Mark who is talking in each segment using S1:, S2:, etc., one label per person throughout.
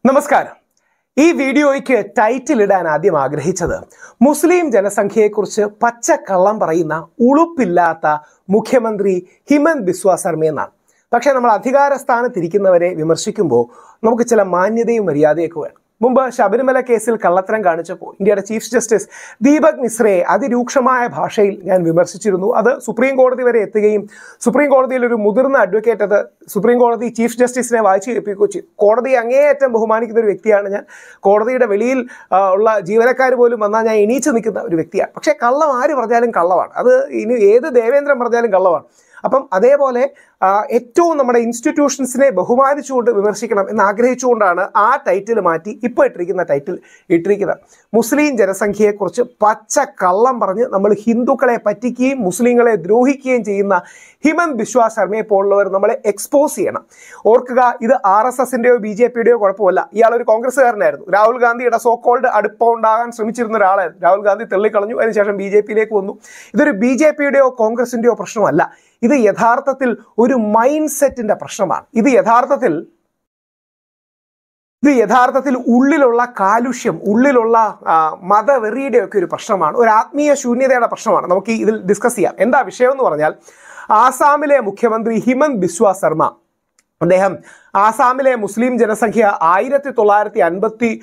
S1: നമസ്കാരം. ഈ വീഡിയോയ്ക്ക് ടൈറ്റിൽ ഇടാൻ ആദ്യം ആഗ്രഹിച്ചത് മുസ്ലിം ജനസംഖ്യയെക്കുറിച്ച് പച്ചക്കള്ളം പറയുന്ന ഉളുപ്പില്ലാത്ത മുഖ്യമന്ത്രി ഹിമന്ത് ബിസ്വ സർമ എന്നാണ്. പക്ഷേ നമ്മൾ അധികാര സ്ഥാനത്തിരിക്കുന്നവരെ വിമർശിക്കുമ്പോൾ നമുക്ക് ചില മാന്യതയും മര്യാദയൊക്കെ വേണം. മുമ്പ് ശബരിമല കേസിൽ കള്ളത്തരം കാണിച്ചപ്പോൾ ഇന്ത്യയുടെ ചീഫ് ജസ്റ്റിസ് ദീപക് മിശ്രയെ അതിരൂക്ഷമായ ഭാഷയിൽ ഞാൻ വിമർശിച്ചിരുന്നു. അത് സുപ്രീം കോടതി വരെ എത്തുകയും സുപ്രീം കോടതിയിൽ ഒരു മുതിർന്ന അഡ്വക്കേറ്റ് അത് സുപ്രീം കോടതി ചീഫ് ജസ്റ്റിസിനെ വായിച്ചു കേൾപ്പിക്കുകയും ചെയ്തു. കോടതിയെ അങ്ങേയറ്റം ബഹുമാനിക്കുന്ന ഒരു വ്യക്തിയാണ് ഞാൻ. കോടതിയുടെ വെളിയിൽ ഉള്ള ജീവനക്കാർ പോലും വന്നാൽ ഞാൻ എണീച്ച് നിൽക്കുന്ന ഒരു വ്യക്തിയാണ്. പക്ഷേ കള്ളം ആര് പറഞ്ഞാലും കള്ളമാണ്. അത് ഇനി ഏത് ദേവേന്ദ്രൻ പറഞ്ഞാലും കള്ളമാണ്. അപ്പം അതേപോലെ ഏറ്റവും നമ്മുടെ ഇൻസ്റ്റിറ്റ്യൂഷൻസിനെ ബഹുമാനിച്ചുകൊണ്ട് വിമർശിക്കണം എന്ന് ആഗ്രഹിച്ചുകൊണ്ടാണ് ആ ടൈറ്റിൽ മാറ്റി ഇപ്പോൾ ഇട്ടിരിക്കുന്ന ടൈറ്റിൽ ഇട്ടിരിക്കുന്നത്. മുസ്ലിം ജനസംഖ്യയെക്കുറിച്ച് പച്ച കള്ളം പറഞ്ഞ് നമ്മൾ ഹിന്ദുക്കളെ പറ്റിക്കുകയും മുസ്ലിങ്ങളെ ദ്രോഹിക്കുകയും ചെയ്യുന്ന ഹിമന്ത് ബിസ്വ സർമയെ പോലുള്ളവർ നമ്മളെ എക്സ്പോസ് ചെയ്യണം. ഓർക്കുക, ഇത് RSSന്റെയോ BJPയുടെയോ കുഴപ്പമല്ല. ഇയാളൊരു കോൺഗ്രസ്സുകാരനായിരുന്നു. രാഹുൽ ഗാന്ധിയുടെ സോക്കോൾഡ് അടുപ്പം ഉണ്ടാകാൻ ശ്രമിച്ചിരുന്ന ഒരാളായിരുന്നു. രാഹുൽ ഗാന്ധി തള്ളിക്കളഞ്ഞു. അതിനുശേഷം BJPയിലേക്ക് വന്നു. ഇതൊരു BJPയുടെയോ കോൺഗ്രസിന്റെയോ പ്രശ്നമല്ല. ഇത് യഥാർത്ഥത്തിൽ ഒരു മൈൻഡ് സെറ്റിന്റെ പ്രശ്നമാണ്. ഇത് യഥാർത്ഥത്തിൽ ഉള്ളിലുള്ള കാലുഷ്യം, ഉള്ളിലുള്ള മതവെറിയുടെ ഒക്കെ ഒരു പ്രശ്നമാണ്. ഒരു ആത്മീയ ശൂന്യതയുടെ പ്രശ്നമാണ്. നമുക്ക് ഇതിൽ ഡിസ്കസ് ചെയ്യാം. എന്താ വിഷയം എന്ന് പറഞ്ഞാൽ, ആസാമിലെ മുഖ്യമന്ത്രി ഹിമന്ത് ബിസ്വ സർമ, അദ്ദേഹം ആസാമിലെ മുസ്ലിം ജനസംഖ്യ 1951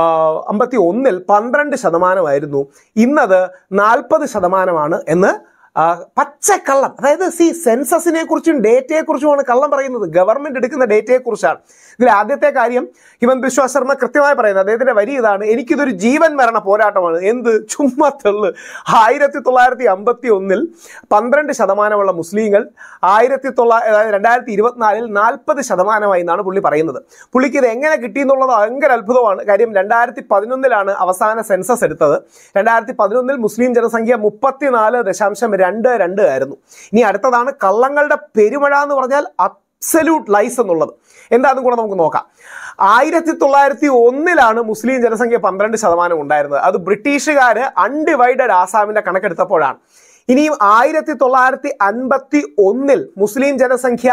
S1: 12% ഇന്നത് 40% എന്ന് പച്ചക്കള്ളം. അതായത് സെൻസസിനെ കുറിച്ചും ഡേറ്റയെ കുറിച്ചുമാണ് കള്ളം പറയുന്നത്. ഗവൺമെന്റ് എടുക്കുന്ന ഡേറ്റയെ കുറിച്ചാണ്. ഇതിൽ ആദ്യത്തെ കാര്യം ഹിമന്ത് ബിസ്വ ശർമ്മ കൃത്യമായി പറയുന്നത്, അദ്ദേഹത്തിന്റെ വരി ഇതാണ്: എനിക്കിതൊരു ജീവൻ മരണ പോരാട്ടമാണ്. എന്ത് ചുമ്മാ തള്ളു. 1951 12% മുസ്ലിങ്ങൾ 2024 40% എന്നാണ് പുള്ളി പറയുന്നത്. പുള്ളിക്ക് ഇത് എങ്ങനെ കിട്ടി എന്നുള്ളത് ഭയങ്കര അത്ഭുതമാണ്. കാര്യം 2011 അവസാന സെൻസസ് എടുത്തത്. 2011 മുസ്ലിം ജനസംഖ്യ 34.22 ആയിരുന്നു. ഇനി അടുത്തതാണ് കള്ളങ്ങളുടെ പെരുമഴ എന്ന് പറഞ്ഞാൽ അബ്സല്യൂട്ട് ലൈസ് എന്നുള്ളത്. എന്താണെന്നും കൂടെ നമുക്ക് നോക്കാം. 1901 മുസ്ലിം ജനസംഖ്യ 12% ഉണ്ടായിരുന്നത്. അത് ബ്രിട്ടീഷുകാര് അൺഡിവൈഡഡ് ആസാമിന്റെ കണക്കെടുത്തപ്പോഴാണ്. ഇനിയും 1951 മുസ്ലിം ജനസംഖ്യ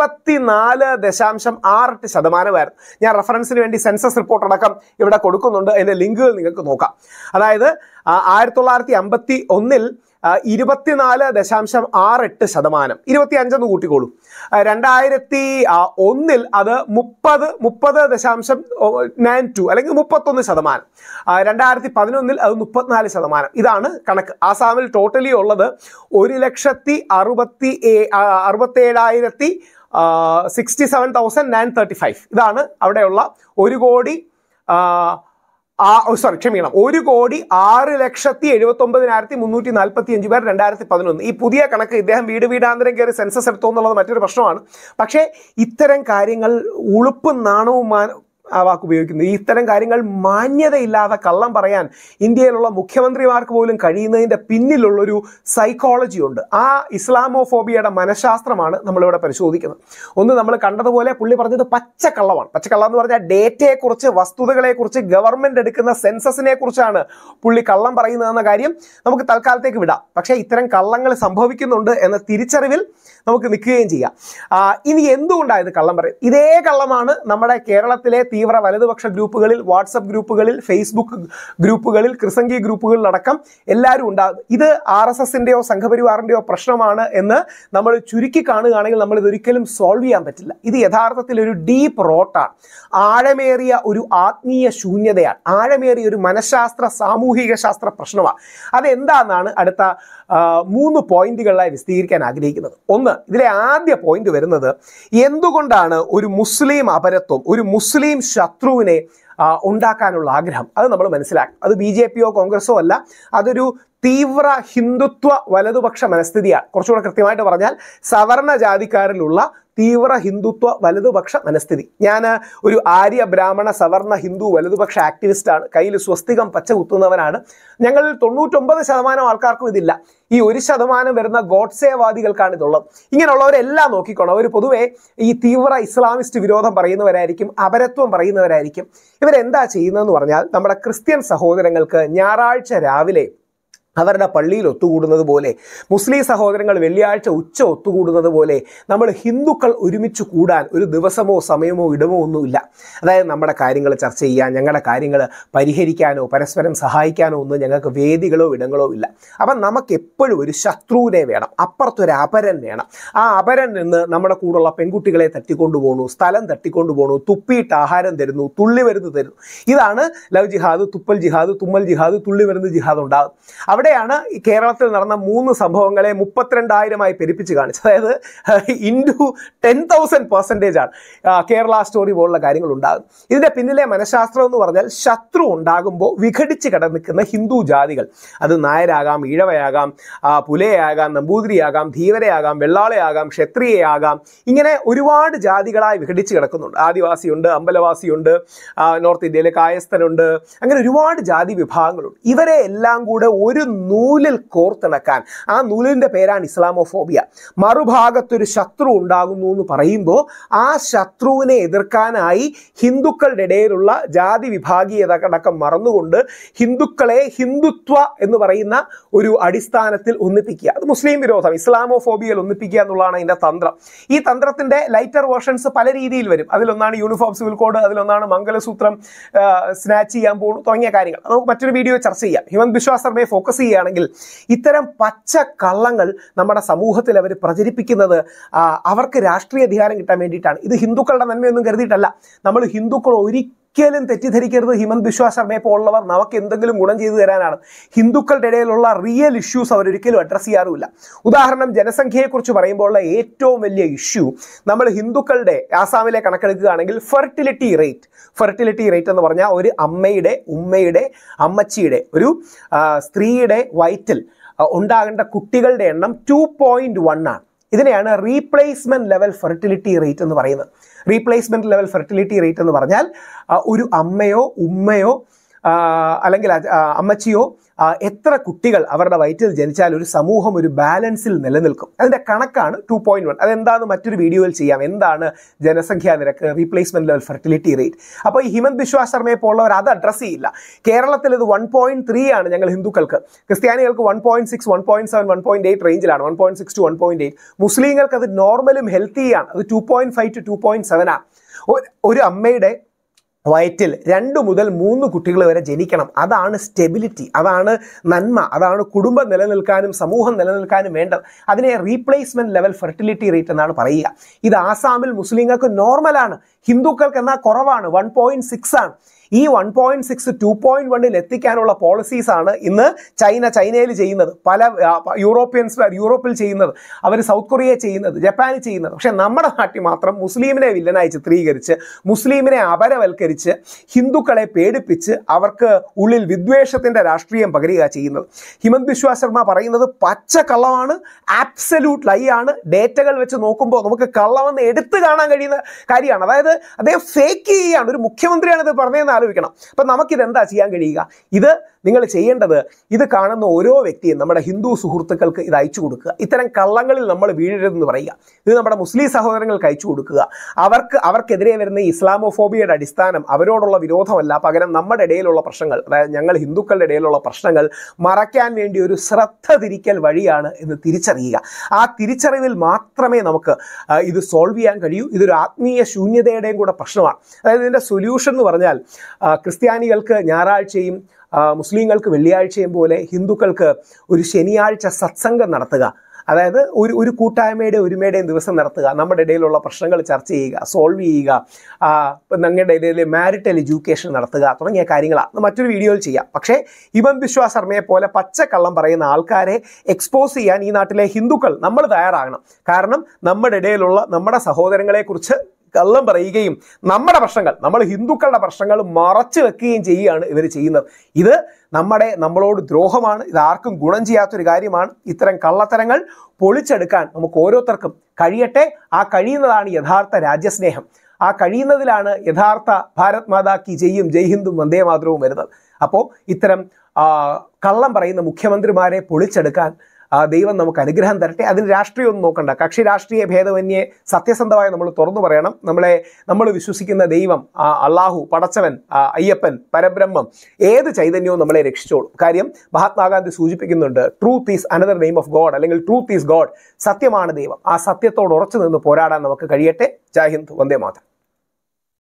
S1: 24.68%. ഞാൻ റെഫറൻസിന് വേണ്ടി സെൻസസ് റിപ്പോർട്ട് അടക്കം ഇവിടെ കൊടുക്കുന്നുണ്ട്. അതിന്റെ ലിങ്കുകൾ നിങ്ങൾക്ക് നോക്കാം. അതായത് 1951 24.68%, 25 കൂട്ടിക്കോളൂ. 2001 അത് 30.92 അല്ലെങ്കിൽ 31%. 2011 അത് 34%. ഇതാണ് കണക്ക്. ആസാമിൽ ടോട്ടലി ഉള്ളത് 1,67,935. ഇതാണ് അവിടെയുള്ള 1,06,79,345 പേർ 2011. ഈ പുതിയ കണക്ക് ഇദ്ദേഹം വീടാന്തരം കയറി സെൻസസ് എടുത്തോ എന്നുള്ളത് മറ്റൊരു പ്രശ്നമാണ്. പക്ഷേ ഇത്തരം കാര്യങ്ങൾ ഉളുപ്പും നാണവും ആ വാക്ക് ഉപയോഗിക്കുന്നത്. ഇത്തരം കാര്യങ്ങൾ മാന്യതയില്ലാതെ കള്ളം പറയാൻ ഇന്ത്യയിലുള്ള മുഖ്യമന്ത്രിമാർക്ക് പോലും കഴിയുന്നതിൻ്റെ പിന്നിലുള്ളൊരു സൈക്കോളജി ഉണ്ട്. ആ ഇസ്ലാമോഫോബിയയുടെ മനഃശാസ്ത്രമാണ് നമ്മളിവിടെ പരിശോധിക്കുന്നത്. ഒന്ന്, നമ്മൾ കണ്ടതുപോലെ പുള്ളി പറഞ്ഞത് പച്ചക്കള്ളമാണ്. പച്ചക്കള്ളം എന്ന് പറഞ്ഞാൽ ഡേറ്റയെക്കുറിച്ച്, വസ്തുതകളെക്കുറിച്ച്, ഗവൺമെന്റ് എടുക്കുന്ന സെൻസസിനെ കുറിച്ചാണ് പുള്ളി കള്ളം പറയുന്നതെന്ന കാര്യം നമുക്ക് തൽക്കാലത്തേക്ക് വിടാം. പക്ഷേ ഇത്തരം കള്ളങ്ങൾ സംഭവിക്കുന്നുണ്ട് എന്ന തിരിച്ചറിവിൽ നമുക്ക് നിൽക്കുകയും ചെയ്യാം. ഇനി എന്തുകൊണ്ടാണ് ഇത് കള്ളം പറയുന്നത്? ഇതേ കള്ളമാണ് നമ്മുടെ കേരളത്തിലെ തീവ്ര വലതുപക്ഷ ഗ്രൂപ്പുകളിൽ, വാട്സപ്പ് ഗ്രൂപ്പുകളിൽ, ഫേസ്ബുക്ക് ഗ്രൂപ്പുകളിൽ, ക്രിസംഗി ഗ്രൂപ്പുകളിലടക്കം എല്ലാവരും ഉണ്ടാകും. ഇത് RSSന്റെയോ സംഘപരിവാറിന്റെയോ പ്രശ്നമാണ് എന്ന് നമ്മൾ ചുരുക്കി കാണുകയാണെങ്കിൽ നമ്മൾ ഇതൊരിക്കലും സോൾവ് ചെയ്യാൻ പറ്റില്ല. ഇത് യഥാർത്ഥത്തിൽ ഒരു ഡീപ്പ് റോട്ടാണ്. ആഴമേറിയ ഒരു ആത്മീയ ശൂന്യതയാണ്. ആഴമേറിയ ഒരു മനഃശാസ്ത്ര സാമൂഹിക ശാസ്ത്ര പ്രശ്നമാണ്. അതെന്താണെന്നാണ് അടുത്ത 3 പോയിന്റുകളായി വിശദീകരിക്കാൻ ആഗ്രഹിക്കുന്നത്. ഒന്ന്, ഇതിലെ ആദ്യ പോയിന്റ് വരുന്നത്, എന്തുകൊണ്ടാണ് ഒരു മുസ്ലിം അപരത്വം, ഒരു മുസ്ലിം ശത്രുവിനെ ഉണ്ടാക്കാനുള്ള ആഗ്രഹം? അത് നമ്മൾ മനസ്സിലാക്കും. അത് BJPയോ കോൺഗ്രസോ അല്ല. അതൊരു തീവ്ര ഹിന്ദുത്വ വലതുപക്ഷ മനസ്ഥിതിയാണ്. കുറച്ചുകൂടെ കൃത്യമായിട്ട് പറഞ്ഞാൽ സവർണ ജാതിക്കാരിലുള്ള തീവ്ര ഹിന്ദുത്വ വലതുപക്ഷ മനസ്ഥിതി. ഞാൻ ഒരു ആര്യ ബ്രാഹ്മണ സവർണ ഹിന്ദു വലതുപക്ഷ ആക്ടിവിസ്റ്റാണ്. കയ്യിൽ സ്വസ്തികം പച്ച കുത്തുന്നവനാണ്. ഞങ്ങളിൽ 99% ആൾക്കാർക്കും ഇതില്ല. ഈ 1% വരുന്ന ഗോഡ്സേവാദികൾക്കാണ് ഇതുള്ളത്. ഇങ്ങനെയുള്ളവരെല്ലാം നോക്കിക്കോണം. അവർ പൊതുവെ ഈ തീവ്ര ഇസ്ലാമിസ്റ്റ് വിരോധം പറയുന്നവരായിരിക്കും, അപരത്വം പറയുന്നവരായിരിക്കും. ഇവരെന്താ ചെയ്യുന്നതെന്ന് പറഞ്ഞാൽ, നമ്മുടെ ക്രിസ്ത്യൻ സഹോദരങ്ങൾക്ക് ഞായറാഴ്ച രാവിലെ അവരുടെ പള്ളിയിൽ ഒത്തുകൂടുന്നത് പോലെ, മുസ്ലിം സഹോദരങ്ങൾ വെള്ളിയാഴ്ച ഉച്ച ഒത്തുകൂടുന്നത് പോലെ നമ്മൾ ഹിന്ദുക്കൾ ഒരുമിച്ച് കൂടാൻ ഒരു ദിവസമോ സമയമോ ഇടമോ ഒന്നുമില്ല. അതായത് നമ്മുടെ കാര്യങ്ങൾ ചർച്ച ചെയ്യാൻ, ഞങ്ങളുടെ കാര്യങ്ങൾ പരിഹരിക്കാനോ പരസ്പരം സഹായിക്കാനോ ഒന്നും ഞങ്ങൾക്ക് വേദികളോ ഇടങ്ങളോ ഇല്ല. അപ്പം നമുക്ക് എപ്പോഴും ഒരു ശത്രുവിനെ വേണം, അപ്പുറത്തൊരു അപരൻ വേണം. ആ അപരൻ നിന്ന് നമ്മുടെ കൂടെയുള്ള പെൺകുട്ടികളെ തട്ടിക്കൊണ്ടു പോകണു, സ്ഥലം തട്ടിക്കൊണ്ടു പോകണു, തുപ്പിയിട്ട് ആഹാരം തരുന്നു, തുള്ളി മരുന്ന് തരുന്നു. ഇതാണ് ലവ് ജിഹാദ്, തുപ്പൽ ജിഹാദ്, തുമ്മൽ ജിഹാദ്, തുള്ളി മരുന്ന് ജിഹാദ് ഉണ്ടാകും. അവിടെയാണ് ഈ കേരളത്തിൽ നടന്ന 3 സംഭവങ്ങളെ 32,000 പെരുപ്പിച്ച് കാണിച്ചത്. അതായത് ഇൻറ്റു 10,000% ആണ് കേരള സ്റ്റോറി പോലുള്ള കാര്യങ്ങൾ ഉണ്ടാകും. ഇതിൻ്റെ പിന്നിലെ മനഃശാസ്ത്രം എന്ന് പറഞ്ഞാൽ ശത്രു ഉണ്ടാകുമ്പോൾ വിഘടിച്ച് കിടന്നിരിക്കുന്ന ഹിന്ദു ജാതികൾ, അത് നായരാകാം, ഈഴവയാകാം, പുലയാകാം, നമ്പൂതിരിയാകാം, ധീവരയാകാം, വെള്ളാളയാകാം, ക്ഷത്രിയയാകാം, ഇങ്ങനെ ഒരുപാട് ജാതികളായി വിഘടിച്ച് കിടക്കുന്നുണ്ട്. ആദിവാസിയുണ്ട്, അമ്പലവാസിയുണ്ട്, നോർത്ത് ഇന്ത്യയിലെ കായസ്ഥനുണ്ട്, അങ്ങനെ ഒരുപാട് ജാതി വിഭാഗങ്ങളുണ്ട്. ഇവരെ എല്ലാം കൂടെ ഒരു നൂലിൽ കോർത്തിണക്കാൻ, ആ നൂലിൻ്റെ പേരാണ് ഇസ്ലാമോഫോബിയ. മറുഭാഗത്തൊരു ശത്രു ഉണ്ടാകുന്നു എന്ന് പറയുമ്പോൾ ആ ശത്രുവിനെ എതിർക്കാനായി ഹിന്ദുക്കളുടെ ഇടയിലുള്ള ജാതി വിഭാഗീയത അടക്കം മറന്നുകൊണ്ട് ഹിന്ദുക്കളെ ഹിന്ദുത്വ എന്ന് പറയുന്ന ഒരു അടിസ്ഥാനത്തിൽ ഒന്നിപ്പിക്കുക. അത് മുസ്ലിം വിരോധം, ഇസ്ലാമോഫോബിയയിൽ ഒന്നിപ്പിക്കുക എന്നുള്ളതാണ് അതിൻ്റെ തന്ത്രം. ഈ തന്ത്രത്തിൻ്റെ ലൈറ്റർ വേർഷൻസ് പല രീതിയിൽ വരും. അതിലൊന്നാണ് യൂണിഫോം സിവിൽ കോഡ്, അതിലൊന്നാണ് മംഗലസൂത്രം സ്നാച്ച് ചെയ്യാൻ പോകുന്നു തുടങ്ങിയ കാര്യങ്ങൾ. നമുക്ക് മറ്റൊരു വീഡിയോ ചർച്ച ചെയ്യാം. ഹിമന്ത് ബിശ്വ ശർമ്മയെ ഫോക്കസ് ചെയ്യുകയാണെങ്കിൽ ഇത്തരം പച്ച കള്ളങ്ങൾ നമ്മുടെ സമൂഹത്തിൽ അവർ പ്രചരിപ്പിക്കുന്നത് അവർക്ക് രാഷ്ട്രീയ അധികാരം കിട്ടാൻ വേണ്ടിയിട്ടാണ്. ഇത് ഹിന്ദുക്കളുടെ നന്മയൊന്നും കരുതിയിട്ടല്ല. നമ്മൾ ഹിന്ദുക്കൾ ഒരിക്കലും തെറ്റിദ്ധരിക്കരുത്, ഹിമന്ത് ബിശ്വ ശർമ്മയെ പോലുള്ളവർ നമുക്ക് എന്തെങ്കിലും ഗുണം ചെയ്തു തരാനാണ്. ഹിന്ദുക്കളുടെ ഇടയിലുള്ള റിയൽ ഇഷ്യൂസ് അവരൊരിക്കലും അഡ്രസ്സ് ചെയ്യാറുമില്ല. ഉദാഹരണം, ജനസംഖ്യയെക്കുറിച്ച് പറയുമ്പോഴുള്ള ഏറ്റവും വലിയ ഇഷ്യൂ നമ്മൾ ഹിന്ദുക്കളുടെ ആസാമിലെ കണക്കെടുക്കുകയാണെങ്കിൽ ഫെർട്ടിലിറ്റി റേറ്റ് എന്ന് പറഞ്ഞാൽ ഒരു അമ്മയുടെ, ഉമ്മയുടെ, അമ്മച്ചിയുടെ, ഒരു സ്ത്രീയുടെ വയറ്റിൽ ഉണ്ടാകേണ്ട കുട്ടികളുടെ എണ്ണം 2.1 ആണ്. ഇതിനെയാണ് റീപ്ലേസ്മെന്റ് ലെവൽ ഫെർട്ടിലിറ്റി റേറ്റ് എന്ന് പറയുന്നത്. റീപ്ലേസ്മെന്റ് ലെവൽ ഫെർട്ടിലിറ്റി റേറ്റ് എന്ന് പറഞ്ഞാൽ ഒരു അമ്മയോ ഉമ്മയോ അല്ലെങ്കിൽ അമ്മച്ചിയോ എത്ര കുട്ടികൾ അവരുടെ വയറ്റിൽ ജനിച്ചാൽ ഒരു സമൂഹം ഒരു ബാലൻസിൽ നിലനിൽക്കും. അതിൻ്റെ കണക്കാണ് 2.1. അതെന്താണെന്ന് മറ്റൊരു വീഡിയോയിൽ ചെയ്യാം. എന്താണ് ജനസംഖ്യാ നിരക്ക്, റീപ്ലേസ്മെന്റ് ലെവൽ ഫെർട്ടിലിറ്റി റേറ്റ്. അപ്പോൾ ഈ ഹിമന്ത് ബിശ്വ ശർമ്മയെ പോലുള്ളവർ അത് അഡ്രസ്സ് ചെയ്യില്ല. കേരളത്തിൽ ഇത് 1.3 ആണ് ഞങ്ങൾ ഹിന്ദുക്കൾക്ക്. ക്രിസ്ത്യാനികൾക്ക് 1.6, 1.7, 1.8 റേഞ്ചിലാണ്. 1.6 to 1.8. മുസ്ലിങ്ങൾക്ക് അത് നോർമലും ഹെൽത്തിയാണ്. അത് 2.5 to 2.7 ആണ്. ഒരു അമ്മയുടെ വയറ്റിൽ 2 മുതൽ 3 കുട്ടികൾ വരെ ജനിക്കണം. അതാണ് സ്റ്റെബിലിറ്റി, അതാണ് നന്മ, അതാണ് കുടുംബം നിലനിൽക്കാനും സമൂഹം നിലനിൽക്കാനും വേണ്ടത്. അതിനെ റീപ്ലേസ്മെന്റ് ലെവൽ ഫെർട്ടിലിറ്റി റേറ്റ് എന്നാണ് പറയുക. ഇത് ആസാമിൽ മുസ്ലിങ്ങൾക്ക് നോർമലാണ്, ഹിന്ദുക്കൾക്ക് എന്നാൽ കുറവാണ്, 1.6 ആണ്. ഈ 1.6 2.1 എത്തിക്കാനുള്ള പോളിസീസാണ് ഇന്ന് ചൈനയിൽ ചെയ്യുന്നത്, പല യൂറോപ്പിൽ ചെയ്യുന്നത്, അവർ സൗത്ത് കൊറിയ ചെയ്യുന്നത്, ജപ്പാനിൽ ചെയ്യുന്നത്. പക്ഷേ നമ്മുടെ നാട്ടിൽ മാത്രം മുസ്ലിമിനെ വില്ലനായി ചിത്രീകരിച്ച്, മുസ്ലിമിനെ അപരവൽക്കരിച്ച്, ഹിന്ദുക്കളെ പേടിപ്പിച്ച് അവർക്ക് ഉള്ളിൽ വിദ്വേഷത്തിൻ്റെ രാഷ്ട്രീയം പകരുക ചെയ്യുന്നത്. ഹിമന്ത് ബിശ്വ ശർമ്മ പറയുന്നത് പച്ച കള്ളമാണ്, ആബ്സല്യൂട്ട് ലൈ ആണ്. ഡേറ്റകൾ വെച്ച് നോക്കുമ്പോൾ നമുക്ക് കള്ളമെന്ന് എടുത്തു കാണാൻ കഴിയുന്ന കാര്യമാണ്. അതായത് അദ്ദേഹം ഫേക്ക് ചെയ്യുകയാണ്. ഒരു മുഖ്യമന്ത്രിയാണ് ഇത് പറഞ്ഞതെന്ന് ആലോചിക്കണം. അപ്പം നമുക്കിതെന്താ ചെയ്യാൻ കഴിയുക? ഇത് നിങ്ങൾ ചെയ്യേണ്ടത്, ഇത് കാണുന്ന ഓരോ വ്യക്തിയും നമ്മുടെ ഹിന്ദു സുഹൃത്തുക്കൾക്ക് ഇത് അയച്ചു കൊടുക്കുക. ഇത്തരം കള്ളങ്ങളിൽ നമ്മൾ വീഴരുതെന്ന് പറയുക. ഇത് നമ്മുടെ മുസ്ലിം സഹോദരങ്ങൾക്ക് അയച്ചു കൊടുക്കുക. അവർക്കെതിരെ വരുന്ന ഇസ്ലാമോഫോബിയയുടെ അടിസ്ഥാനം അവരോടുള്ള വിരോധമല്ല, പകരം നമ്മുടെ ഇടയിലുള്ള പ്രശ്നങ്ങൾ, അതായത് ഞങ്ങൾ ഹിന്ദുക്കളുടെ ഇടയിലുള്ള പ്രശ്നങ്ങൾ മറയ്ക്കാൻ വേണ്ടി ഒരു ശ്രദ്ധ തിരിക്കൽ വഴിയാണ് എന്ന് തിരിച്ചറിയുക. ആ തിരിച്ചറിവിൽ മാത്രമേ നമുക്ക് ഇത് സോൾവ് ചെയ്യാൻ കഴിയൂ. ഇതൊരു ആത്മീയ ശൂന്യതയുടെയും കൂടെ പ്രശ്നമാണ്. അതായത് ഇതിൻ്റെ സൊല്യൂഷൻ എന്ന് പറഞ്ഞാൽ ക്രിസ്ത്യാനികൾക്ക് ഞായറാഴ്ചയും മുസ്ലിങ്ങൾക്ക് വെള്ളിയാഴ്ചയും പോലെ ഹിന്ദുക്കൾക്ക് ഒരു ശനിയാഴ്ച സത്സംഗം നടത്തുക. അതായത് ഒരു കൂട്ടായ്മയുടെ ഒരുമയുടെയും ദിവസം നടത്തുക, നമ്മുടെ ഇടയിലുള്ള പ്രശ്നങ്ങൾ ചർച്ച ചെയ്യുക, സോൾവ് ചെയ്യുക, ഞങ്ങളുടെ ഇടയിൽ മാരിറ്റൽ എഡ്യൂക്കേഷൻ നടത്തുക തുടങ്ങിയ കാര്യങ്ങളാണ് മറ്റൊരു വീഡിയോയിൽ ചെയ്യാം. പക്ഷേ ഹിമന്ത് ബിശ്വ ശർമ്മയെ പോലെ പച്ചക്കള്ളം പറയുന്ന ആൾക്കാരെ എക്സ്പോസ് ചെയ്യാൻ ഈ നാട്ടിലെ ഹിന്ദുക്കൾ നമ്മൾ തയ്യാറാകണം. കാരണം നമ്മുടെ ഇടയിലുള്ള നമ്മുടെ സഹോദരങ്ങളെക്കുറിച്ച് കള്ളം പറയുകയും നമ്മുടെ പ്രശ്നങ്ങൾ, നമ്മൾ ഹിന്ദുക്കളുടെ പ്രശ്നങ്ങൾ മറച്ചു വെക്കുകയും ചെയ്യുകയാണ് ഇവർ ചെയ്യുന്നത്. ഇത് നമ്മളോട് ദ്രോഹമാണ്. ഇത് ആർക്കും ഗുണം ചെയ്യാത്തൊരു കാര്യമാണ്. ഇത്തരം കള്ളത്തരങ്ങൾ പൊളിച്ചെടുക്കാൻ നമുക്ക് ഓരോരുത്തർക്കും കഴിയട്ടെ. ആ കഴിയുന്നതാണ് യഥാർത്ഥ രാജ്യസ്നേഹം. ആ കഴിയുന്നതിലാണ് യഥാർത്ഥ ഭാരത് മാതാ കി ജയ്യും ജയ് ഹിന്ദും വന്ദേ മാതരവും വരുന്നത്. അപ്പോൾ ഇത്തരം കള്ളം പറയുന്ന മുഖ്യമന്ത്രിമാരെ പൊളിച്ചെടുക്കാൻ ദൈവം നമുക്ക് അനുഗ്രഹം തരട്ടെ. അതിന് രാഷ്ട്രീയമൊന്നും നോക്കണ്ട, കക്ഷി രാഷ്ട്രീയ ഭേദമന്യേ സത്യസന്ധമായി നമ്മൾ തുറന്നു പറയണം. നമ്മൾ വിശ്വസിക്കുന്ന ദൈവം, അള്ളാഹു, പടച്ചവൻ, അയ്യപ്പൻ, പരബ്രഹ്മം, ഏത് ചൈതന്യവും നമ്മളെ രക്ഷിച്ചോളും. കാര്യം മഹാത്മാഗാന്ധി സൂചിപ്പിക്കുന്നുണ്ട്, truth is another name of God, അല്ലെങ്കിൽ ട്രൂത്ത് ഈസ് ഗോഡ്. സത്യമാണ് ദൈവം. ആ സത്യത്തോട് ഉറച്ചു നിന്ന് പോരാടാൻ നമുക്ക് കഴിയട്ടെ. ജയ് ഹിന്ദ്, വന്ദേ മാതരം.